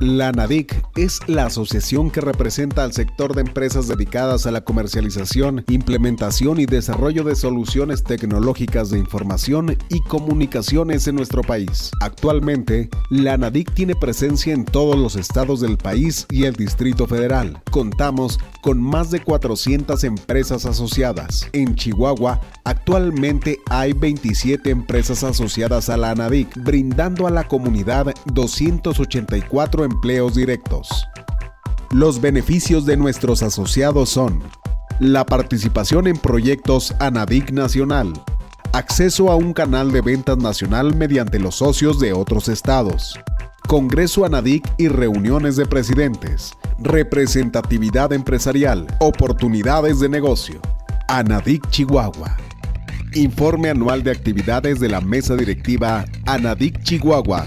La ANADIC es la asociación que representa al sector de empresas dedicadas a la comercialización, implementación y desarrollo de soluciones tecnológicas de información y comunicaciones en nuestro país. Actualmente, la ANADIC tiene presencia en todos los estados del país y el Distrito Federal. Contamos con más de 400 empresas asociadas. En Chihuahua, actualmente hay 27 empresas asociadas a la ANADIC, brindando a la comunidad 284 empleos directos. Los beneficios de nuestros asociados son: la participación en proyectos ANADIC Nacional, acceso a un canal de ventas nacional mediante los socios de otros estados, Congreso ANADIC y reuniones de presidentes, representatividad empresarial, oportunidades de negocio. ANADIC Chihuahua. Informe anual de actividades de la Mesa Directiva ANADIC Chihuahua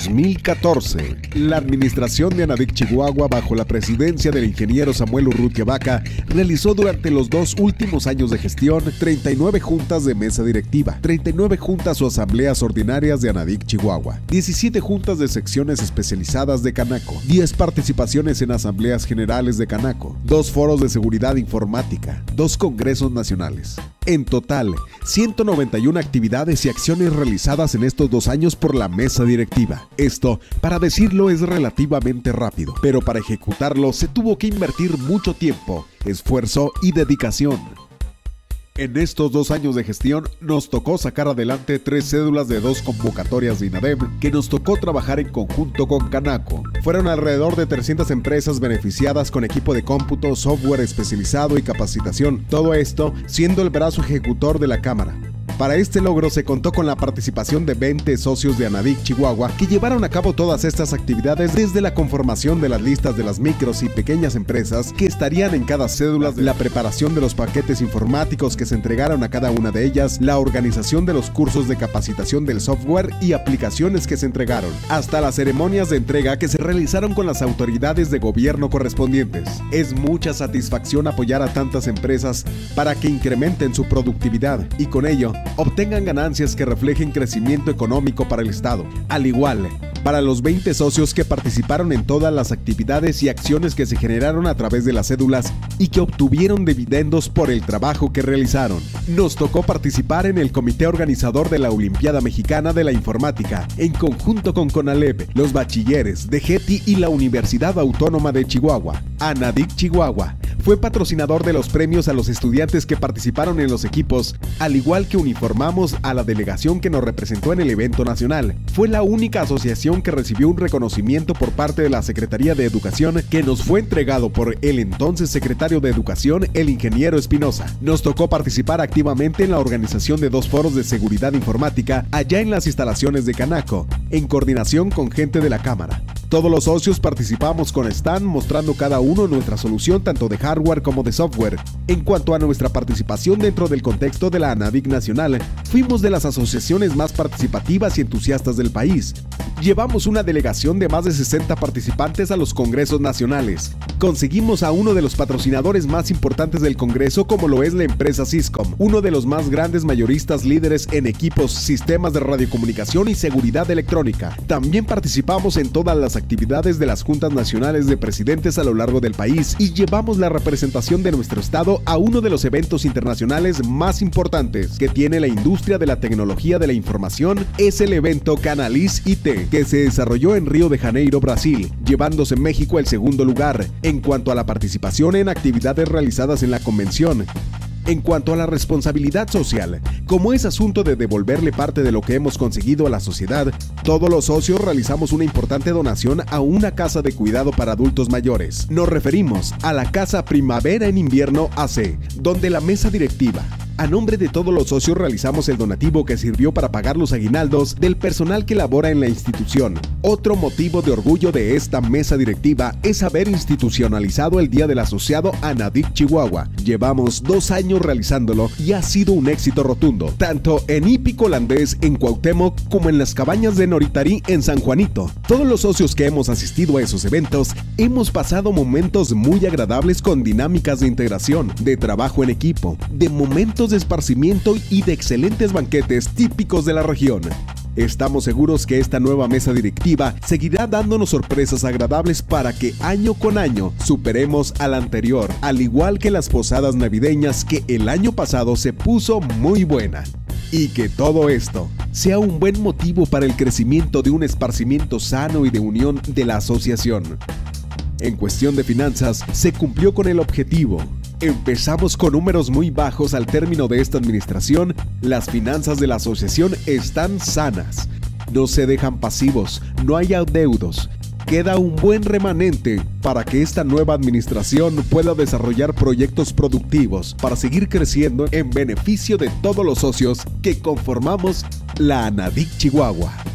2014. La administración de ANADIC Chihuahua, bajo la presidencia del ingeniero Samuel Urrutia Vaca, realizó durante los 2 últimos años de gestión 39 juntas de mesa directiva, 39 juntas o asambleas ordinarias de ANADIC Chihuahua, 17 juntas de secciones especializadas de Canaco, 10 participaciones en asambleas generales de Canaco, 2 foros de seguridad informática, 2 congresos nacionales. En total, 191 actividades y acciones realizadas en estos 2 años por la mesa directiva. Esto, para decirlo, es relativamente rápido, pero para ejecutarlo se tuvo que invertir mucho tiempo, esfuerzo y dedicación. En estos 2 años de gestión nos tocó sacar adelante 3 cédulas de 2 convocatorias de INADEM que nos tocó trabajar en conjunto con Canaco. Fueron alrededor de 300 empresas beneficiadas con equipo de cómputo, software especializado y capacitación, todo esto siendo el brazo ejecutor de la Cámara. Para este logro se contó con la participación de 20 socios de ANADIC Chihuahua que llevaron a cabo todas estas actividades, desde la conformación de las listas de las micros y pequeñas empresas que estarían en cada cédula, la preparación de los paquetes informáticos que se entregaron a cada una de ellas, la organización de los cursos de capacitación del software y aplicaciones que se entregaron, hasta las ceremonias de entrega que se realizaron con las autoridades de gobierno correspondientes. Es mucha satisfacción apoyar a tantas empresas para que incrementen su productividad y con ello obtengan ganancias que reflejen crecimiento económico para el Estado. Al igual, para los 20 socios que participaron en todas las actividades y acciones que se generaron a través de las cédulas y que obtuvieron dividendos por el trabajo que realizaron. Nos tocó participar en el comité organizador de la Olimpiada Mexicana de la Informática, en conjunto con CONALEP, los bachilleres de GETI y la Universidad Autónoma de Chihuahua. ANADIC Chihuahua fue patrocinador de los premios a los estudiantes que participaron en los equipos, al igual que uniformamos a la delegación que nos representó en el evento nacional. Fue la única asociación que recibió un reconocimiento por parte de la Secretaría de Educación, que nos fue entregado por el entonces secretario de Educación, el ingeniero Espinosa. Nos tocó participar activamente en la organización de 2 foros de seguridad informática allá en las instalaciones de Canaco, en coordinación con gente de la Cámara. Todos los socios participamos con stand, mostrando cada uno nuestra solución tanto de hardware como de software. En cuanto a nuestra participación dentro del contexto de la ANADIC Nacional, fuimos de las asociaciones más participativas y entusiastas del país. Llevamos una delegación de más de 60 participantes a los congresos nacionales. Conseguimos a uno de los patrocinadores más importantes del congreso, como lo es la empresa Syscom, uno de los más grandes mayoristas líderes en equipos, sistemas de radiocomunicación y seguridad electrónica. También participamos en todas las actividades de las juntas nacionales de presidentes a lo largo del país y llevamos la representación de nuestro estado a uno de los eventos internacionales más importantes que tiene la industria de la tecnología de la información. Es el evento Canalys IT, que se desarrolló en Río de Janeiro, Brasil, llevándose México el segundo lugar en cuanto a la participación en actividades realizadas en la convención. En cuanto a la responsabilidad social, como es asunto de devolverle parte de lo que hemos conseguido a la sociedad, todos los socios realizamos una importante donación a una casa de cuidado para adultos mayores. Nos referimos a la Casa Primavera en Invierno AC, donde la mesa directiva, a nombre de todos los socios, realizamos el donativo que sirvió para pagar los aguinaldos del personal que labora en la institución. Otro motivo de orgullo de esta mesa directiva es haber institucionalizado el Día del Asociado ANADIC Chihuahua. Llevamos 2 años realizándolo y ha sido un éxito rotundo, tanto en Hípico Holandés en Cuauhtémoc como en las cabañas de Noritarí en San Juanito. Todos los socios que hemos asistido a esos eventos hemos pasado momentos muy agradables con dinámicas de integración, de trabajo en equipo, de momentos de esparcimiento y de excelentes banquetes típicos de la región. Estamos seguros que esta nueva mesa directiva seguirá dándonos sorpresas agradables para que año con año superemos al anterior, al igual que las posadas navideñas que el año pasado se puso muy buena. Y que todo esto sea un buen motivo para el crecimiento de un esparcimiento sano y de unión de la asociación. En cuestión de finanzas, se cumplió con el objetivo. Empezamos con números muy bajos al término de esta administración. Las finanzas de la asociación están sanas. No se dejan pasivos, no hay adeudos. Queda un buen remanente para que esta nueva administración pueda desarrollar proyectos productivos para seguir creciendo en beneficio de todos los socios que conformamos la ANADIC Chihuahua.